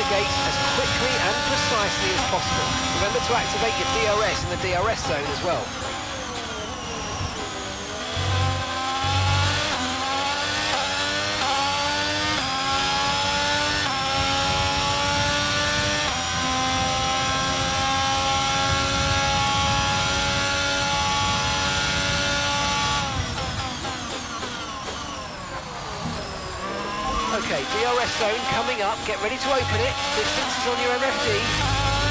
navigate as quickly and precisely as possible. Remember to activate your DRS in the DRS zone as well. Okay, DRS zone coming up. Get ready to open it. Distance is on your MFD.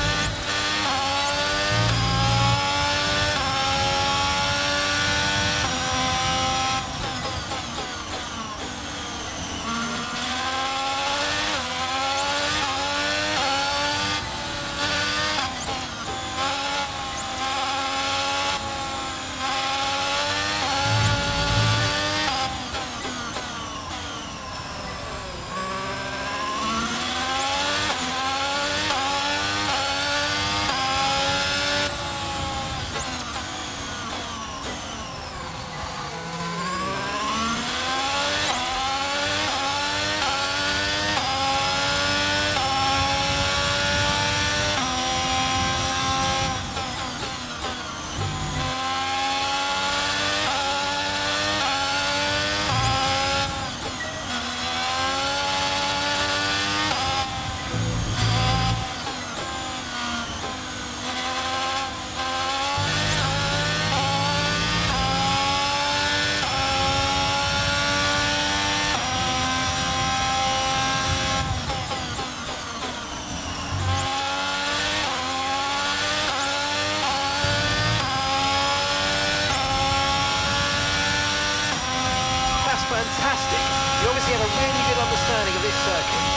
Fantastic. You obviously have a really good understanding of this circuit.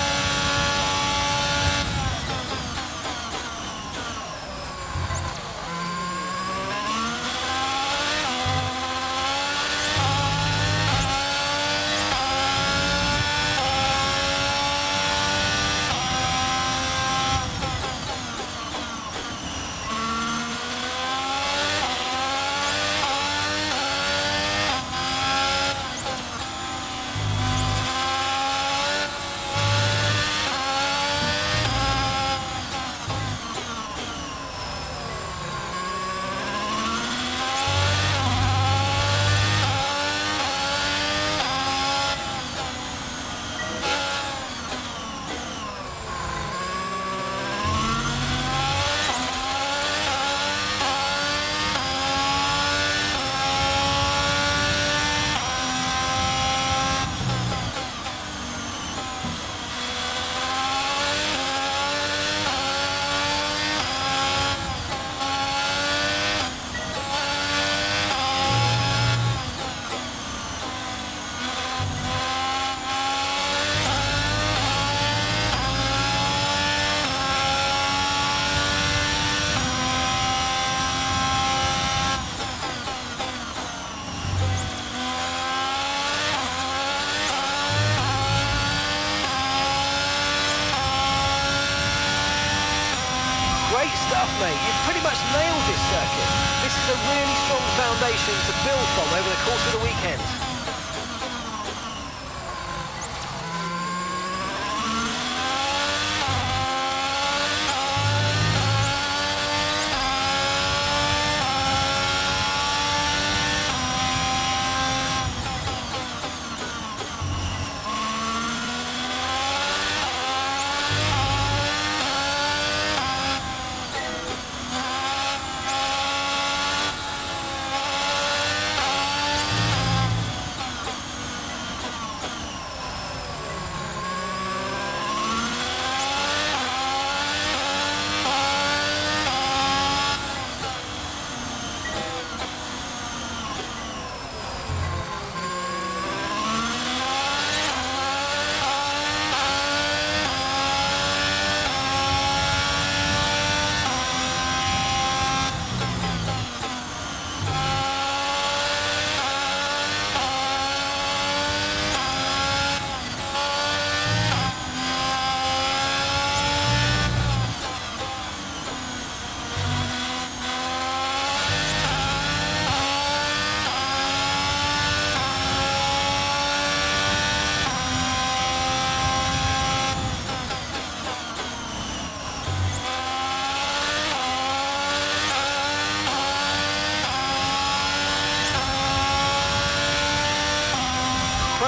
Great stuff, mate. You've pretty much nailed this circuit. This is a really strong foundation to build from over the course of the weekend.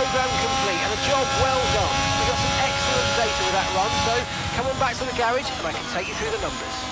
programme complete and a job well done. We got some excellent data with that run, so come on back to the garage and I can take you through the numbers.